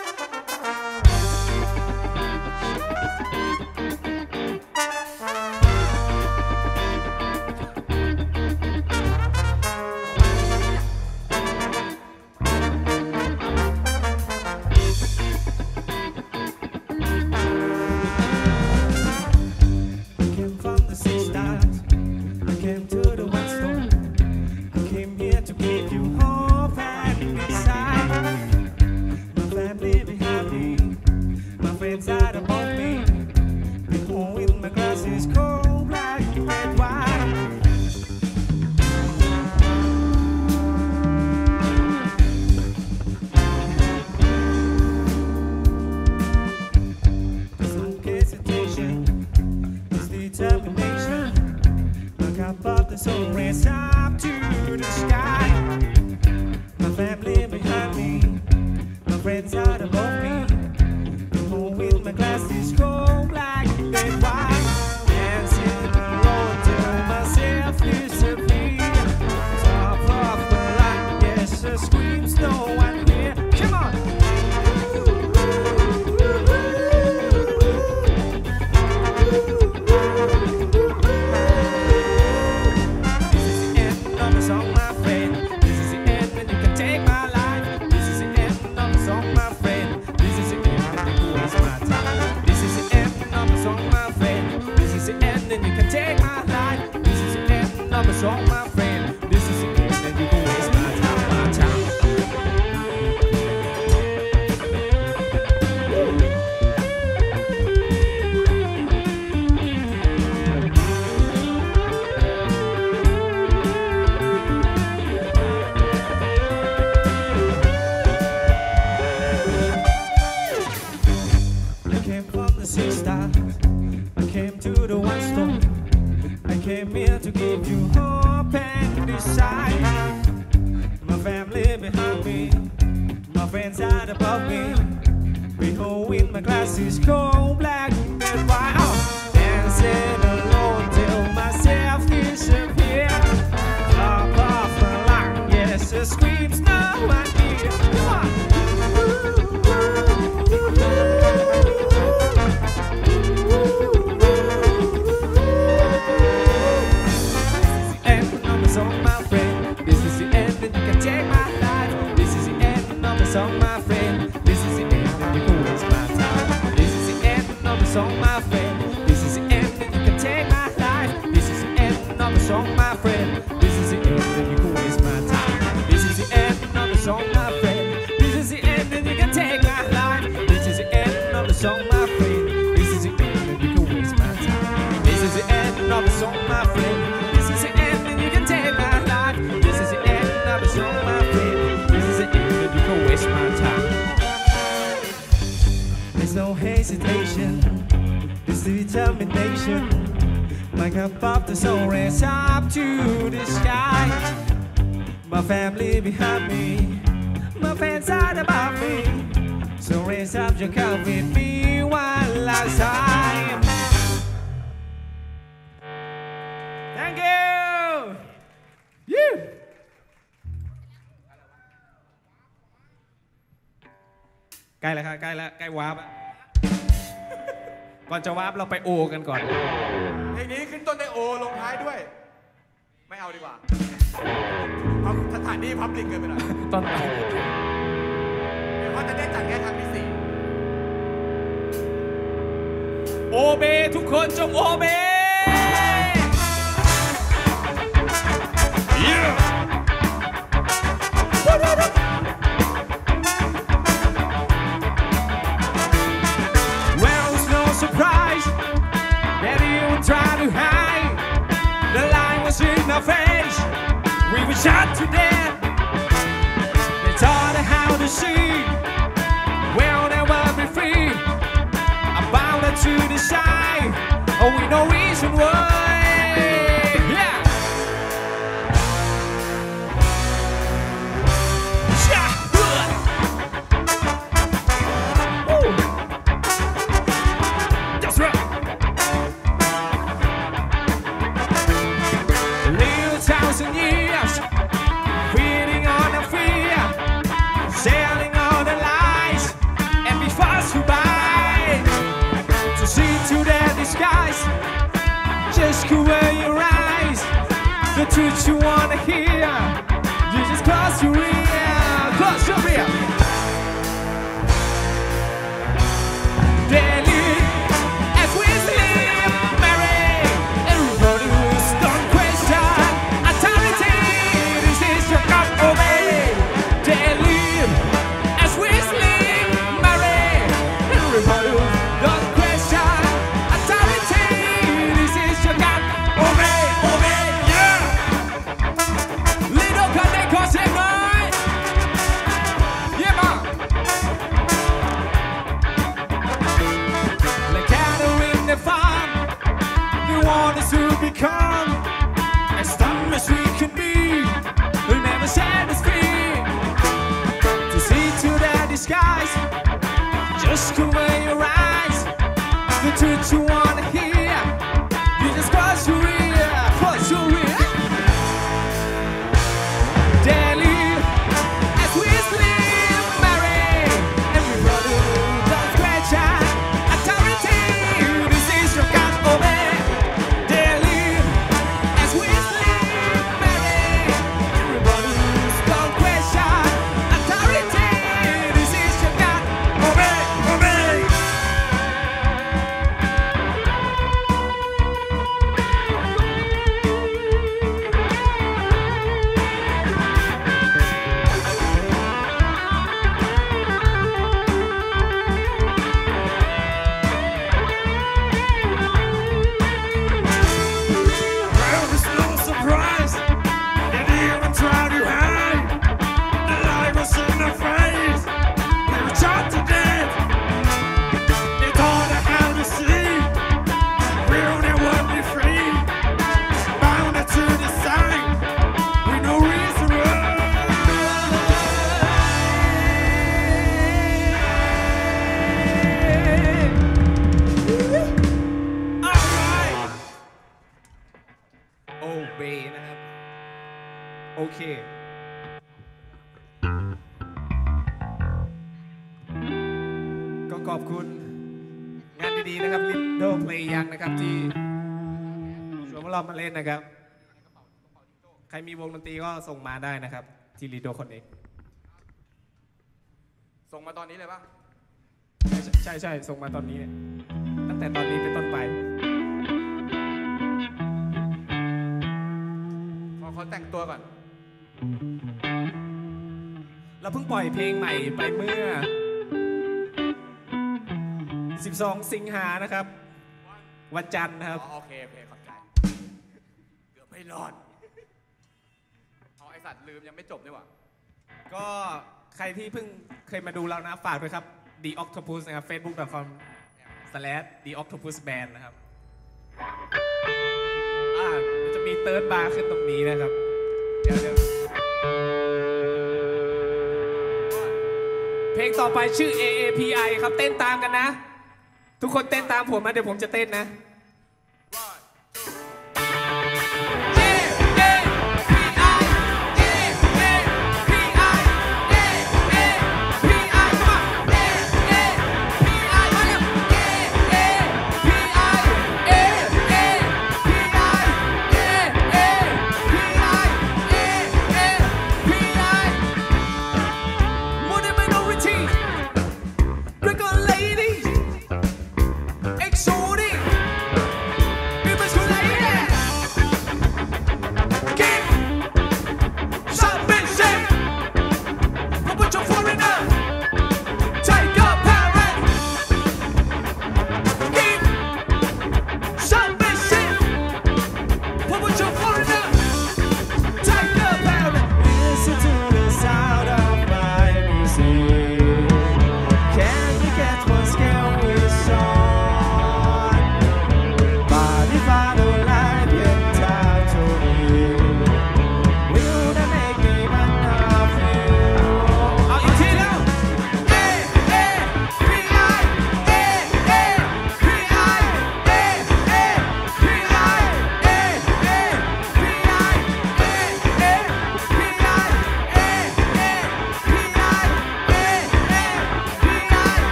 Thank you.ใกล้แล้วครับใกล้วาร์ปก่อนจะวาร์ปเราไปโอกันก่อนเพลงนี้ขึ้นต้นด้วยโอลงท้ายด้วยไม่เอาดีกว่าเอาสถานที่พับลิกเกินไปหน่อยต้นเดี๋ยวเขาจะได้จัดแค่ครั้งที่4 โอเบทุกคนจงโอเบ Oh, we no reason why. Yeah. Woo. That's right. Live 1,000 years, feeding on the fear, selling all the lies, and be fast to buy. To see to their disguise, just cover your eyes. The truth you wanna hear, you just close your ear, close your ear. Daily, as we sleep, Mary, everybody who's don't question authority. This is your God, obey. Daily, as we sleep, Mary, everybody who's don't question authority. This is your God, obey, obey, yeah. Little can they cause him right? Yeah, man. Like cattle in the farm, we want us to become as dumb as we can be. We never set us free. To see to their disguise, just cover your eyes. The truth you wanna hear, you just close your ear, close your ear. Daily, as we sleep, Mary, everybody don't question authority. This is your God, obey. Daily, as we sleep, Mary, everybody don't question authority. This is your God, obey, obey. Well, it's no surprise they didn't even try to hide. The light was in their face. They were shot to death. They thought they had to see. Will they won't be free? Bound to the side with no reason why. Alright. โอเบนะครับ โอเค ก็ขอบคุณงานดีๆนะครับ Little Play ยังนะครับที่ชวนพวกเรามาเล่นนะครับ ใครมีวงดนตรีก็ส่งมาได้นะครับ ที่ Lido Connect ส่งมาตอนนี้เลยปะใช่ส่งมาตอนนี้ ตั้งแต่ตอนนี้เป็นต้นไปขอแต่งตัวก่อนเราเพิ่งปล่อยเพลงใหม่ไปเมื่อ 12 สิงหานะครับ วันจันทร์นะครับโอเคขอบใจ เกือบไม่รอด เอาไอสัตว์ลืมยังไม่จบดีกว่าก็ใครที่เพิ่งเคยมาดูเรานะฝากด้วยครับ The Octopus นะครับ facebook.com/The Octopus Band นะครับมันจะมีเติร์ดบาร์ขึ้นตรงนี้นะครับ เดี๋ยวเพลงต่อไปชื่อ AAPI ครับเต้นตามกันนะ ทุกคนเต้นตามผมนะเดี๋ยวผมจะเต้นนะ Exotic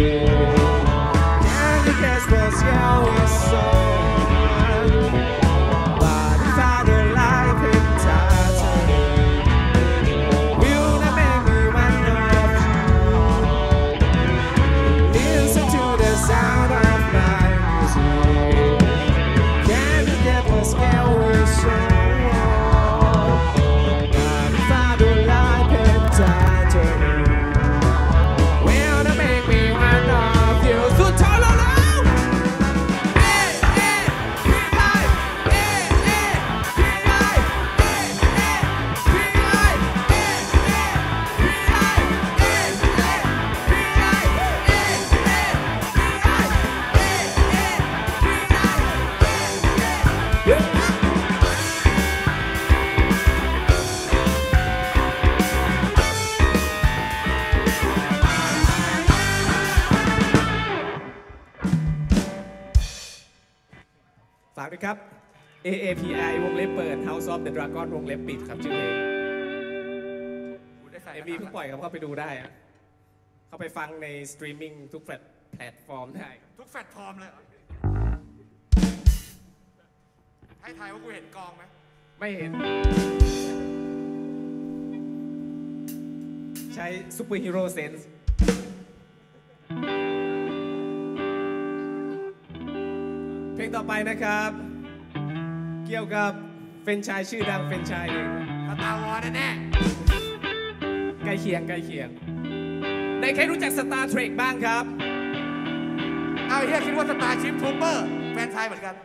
Can you guess what's going on? But if I don't like it, will that make me one of you? Listen to the sound of my music. Can you get what's going on? But if I don't like it, will that make me one of you? So tell her now.ฝากด้วยครับ AAPI วงเล็บเปิด House of the Dragon วงเล็บปิดครับชื่อเพลงกูได้ใส่ MV เพิ่งปล่อยครับเข้าไปดูได้อะเข้าไปฟังในสตรีมมิ่งทุกแพลตฟอร์มได้ครับทุกแฟลตฟอร์มเลยเหรอให้ทายว่ากูเห็นกองไหมไม่เห็น ใช้ซูเปอร์ฮีโร่เซนส์เพลงต่อไปนะครับ เกี่ยวกับเฟรนไชส์ชื่อดังเฟรนไชส์หนึ่งสตาร์วอร์แน่ใกล้เคียงในใครรู้จัก Star Trek บ้างครับๆเอาเฮียคิดว่าสตาร์ชิพทูเปอร์แฟนชายเหมือนกัน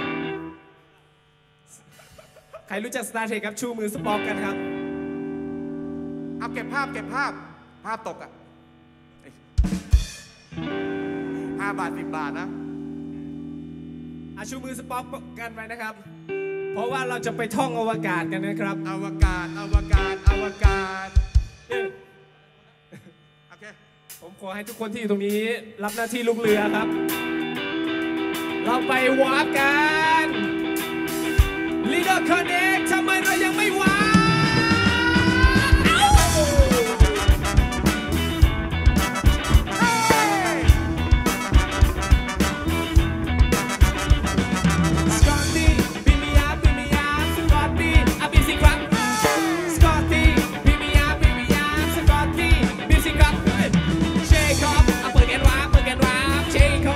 ใครรู้จัก Star Trek ครับชูมือสปอกกันครับเอาเก็บภาพตกอ่ะ5 บาท 10 บาทนะชูมือสปอกกันไปนะครับ เพราะว่าเราจะไปท่องอวกาศกันนะครับอวกาศโอเคผมขอให้ทุกคนที่อยู่ตรงนี้รับหน้าที่ลูกเรือครับ เราไปวาร์ปกัน Leader Connect ทำไมเรายังไม่วาร์ป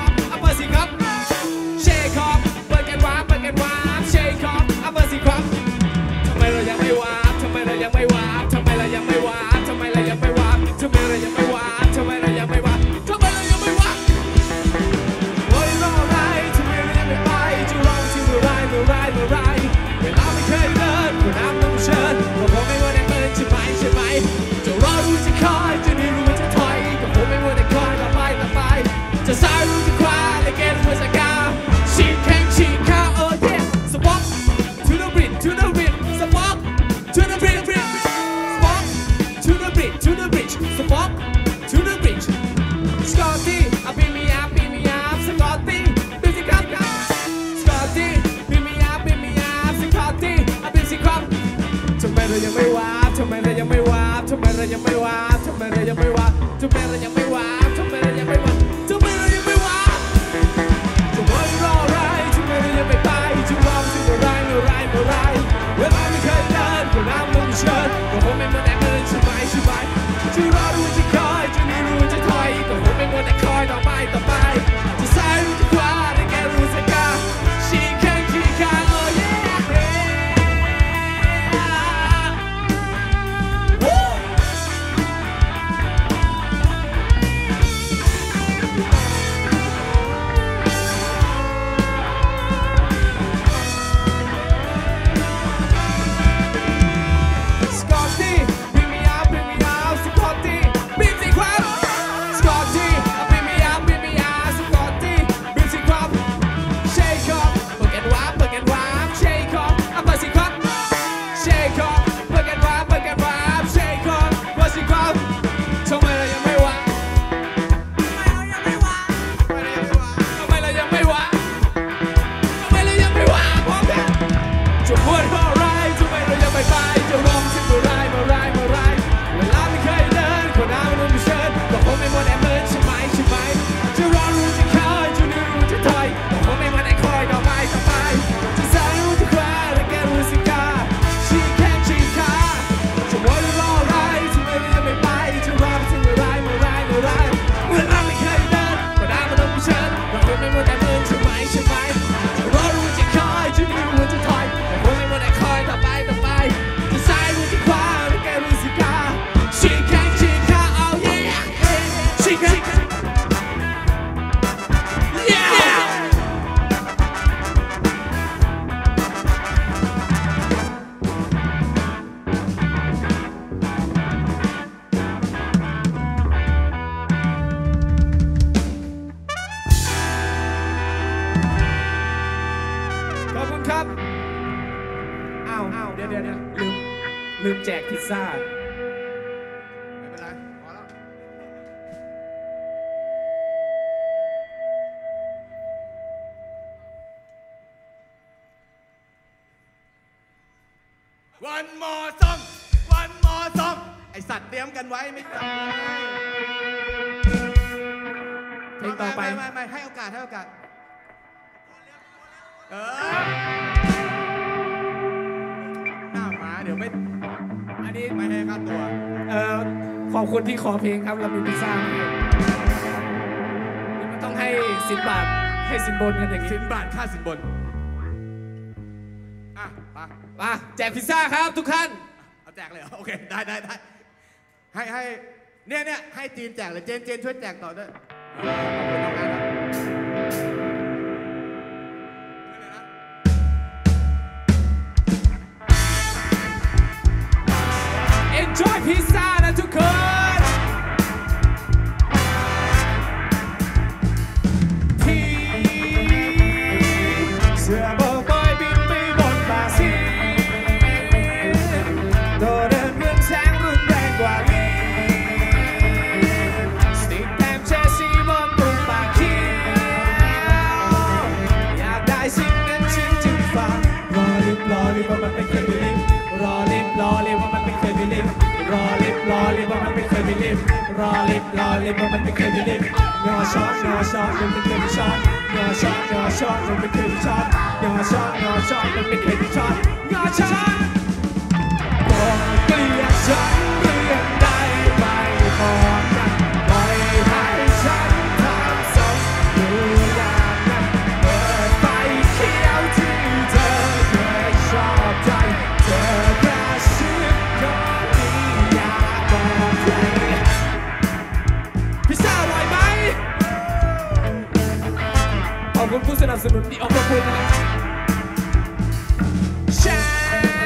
Shake off, ปิดกันวาร์ป Shake off, เอาเปิดสิครับมแจกพิซซ่าไม่เป็นไรพอแล้ววันมอซองวันมอซองไอสัตว์เตรียมกันไว้ไม่จำเพลงต่อไปไม่ให้โอกาสหน้าหมาเดี๋ยวไม่อันนี้ไม่ให้ค่าตัวขอบคุณที่ขอเพลงครับเรามีพิซซ่านี่มันต้องให้10 บาทให้สินบนกันอย่างนี้ 10 บาทค่าสินบนมาแจกพิซซ่าครับทุกท่านเอาแจกเลยโอเคได้ให้เนี่ยให้จีนแจกเลยเจนช่วยแจกต่อด้วย Enjoy พิซซ่านะทุกคนที่เสือโบกบอยบินไปบนบาซีโดดเดินเหมือนแสงรุนแรงกว่าลีสติกแถมเชสซีบนตุ่มปากเขียวอยากได้สิ่งนั้นฉันจึงฟังรอลิบว่ามันไม่เคยมีลิฟรอลิบว่ามันไม่เคยมีลิฟรอลิบว่ามันไม่เคยมีลิฟรอลิบว่ามันไม่เคยมีลิฟงอช้อนมันไม่เคยมีช้อนงอช้อนมันไม่เคยมีช้อนงอช้อนมันไม่เคยมีช้อนงอช้อนบอกเกลียดฉันเรื่องใดไม่บอกกันปล่อยให้ฉันทำซ้ำอยู่อย่างนั้นเปิดไฟเขียวที่เธอเคยชอบใจเธอกระซิบก็ดีอยากบอกใครพิซซ่าอร่อยไหมขอบคุณผู้สนับสนุนที่ออกมาพูดนะครับฉัน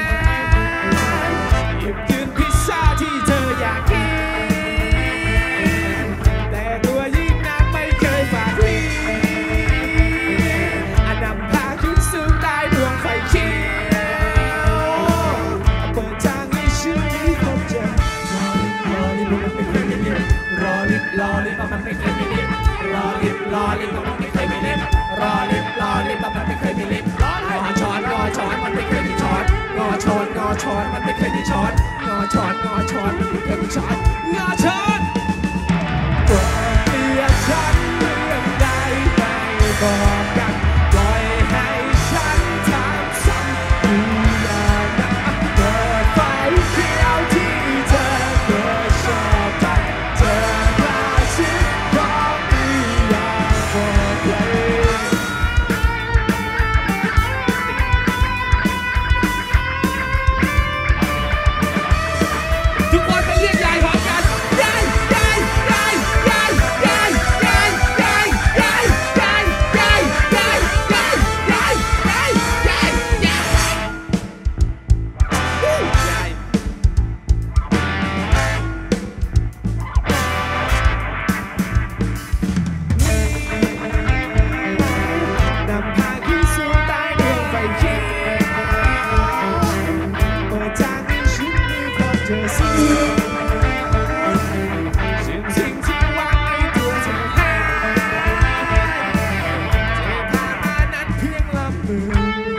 หยิบยืนพิซซ่าที่เธออยากกินแต่ตัวยิ่งนั้นไม่เคยฝากลิ้นอันนำพาขึ้นสู่ใต้ดวงไฟเขียวเปิดทางให้ฉันได้พบเจอรอลิบว่ามันไม่เคยมีลิฟรอลิบว่ามันไม่เคยมีลิฟรอลิบว่ามันไม่เคยมีลิฟรอลิบว่ามันไม่เคยมีลิฟงอช้อนมันไม่เคยมีช้อนงอช้อนมันไม่เคยมีช้อนงอช้อนมันไม่เคยมีช้อนงอช้อนตัวเมียฉันเรื่องใดไม่บอกกันปล่อยให้ฉันทำซ้ำอยู่อย่างนั้นเปิดไฟเขียวที่เธอเคยชอบใจเธอกระซิบบอกดีอยากบอกใครทุกคนไปเรียกยายพร้อมกันยายนำพาขึ้นสู่ใต้ดวงไฟเขียวเปิดทางให้ฉันได้พบเจอสิ่งที่วางในตัวเธอให้เธอผ่านมานั้นเพียงลำมือ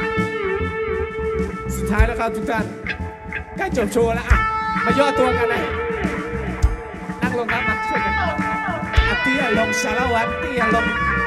สุดท้ายแล้วครับทุกท่านใกล้จบโชว์แล้วอ่ะมาย่อตัวกันเลยนั่งลงครับมาช่วยกันเตี้ยลงสารวัตรเตี้ยลง